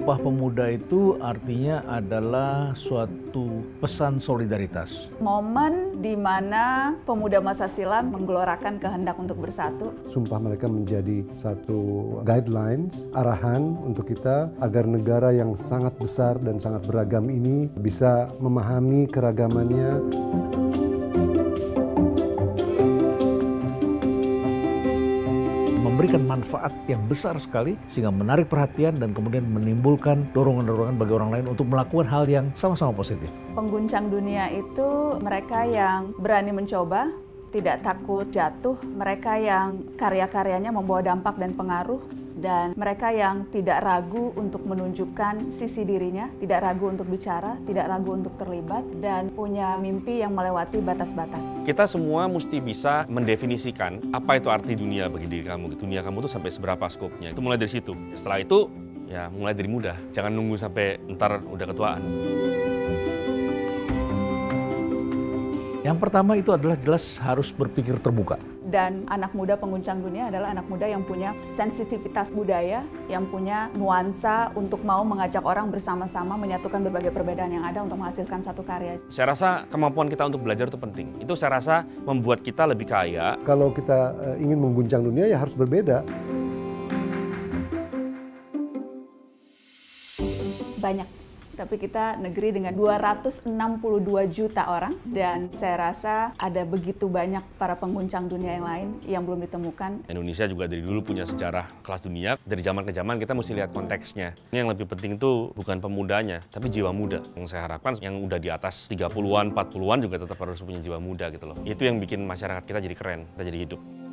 Sumpah Pemuda itu artinya adalah suatu pesan solidaritas. Momen di mana pemuda masa silam menggelorakan kehendak untuk bersatu. Sumpah mereka menjadi satu guidelines, arahan untuk kita agar negara yang sangat besar dan sangat beragam ini bisa memahami keragamannya. Memberikan manfaat yang besar sekali sehingga menarik perhatian dan kemudian menimbulkan dorongan-dorongan bagi orang lain untuk melakukan hal yang sama-sama positif. Pengguncang dunia itu mereka yang berani mencoba, tidak takut jatuh, mereka yang karya-karyanya membawa dampak dan pengaruh, dan mereka yang tidak ragu untuk menunjukkan sisi dirinya, tidak ragu untuk bicara, tidak ragu untuk terlibat, dan punya mimpi yang melewati batas-batas. Kita semua mesti bisa mendefinisikan apa itu arti dunia bagi diri kamu. Dunia kamu tuh sampai seberapa skopnya. Itu mulai dari situ. Setelah itu, ya mulai dari muda. Jangan nunggu sampai ntar udah ketuaan. Yang pertama itu adalah jelas harus berpikir terbuka. Dan anak muda pengguncang dunia adalah anak muda yang punya sensitivitas budaya, yang punya nuansa untuk mau mengajak orang bersama-sama menyatukan berbagai perbedaan yang ada untuk menghasilkan satu karya. Saya rasa kemampuan kita untuk belajar itu penting. Itu saya rasa membuat kita lebih kaya. Kalau kita ingin mengguncang dunia ya harus berbeda. Banyak. Tapi kita negeri dengan 262 juta orang, dan saya rasa ada begitu banyak para pengguncang dunia yang lain yang belum ditemukan. Indonesia juga dari dulu punya sejarah kelas dunia. Dari zaman ke zaman kita mesti lihat konteksnya. Ini yang lebih penting itu bukan pemudanya, tapi jiwa muda. Yang saya harapkan yang udah di atas 30-an, 40-an juga tetap harus punya jiwa muda gitu loh. Itu yang bikin masyarakat kita jadi keren, kita jadi hidup.